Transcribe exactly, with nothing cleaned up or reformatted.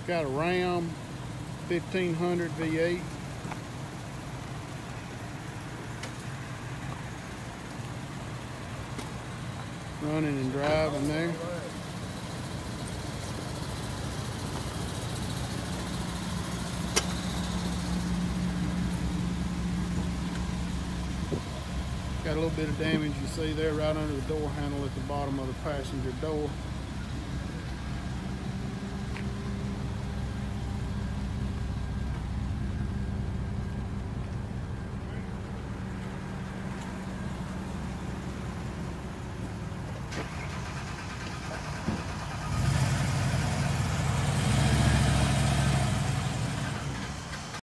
Got a Ram fifteen hundred V eight. Running and driving there. Got a little bit of damage you see there right under the door handle at the bottom of the passenger door.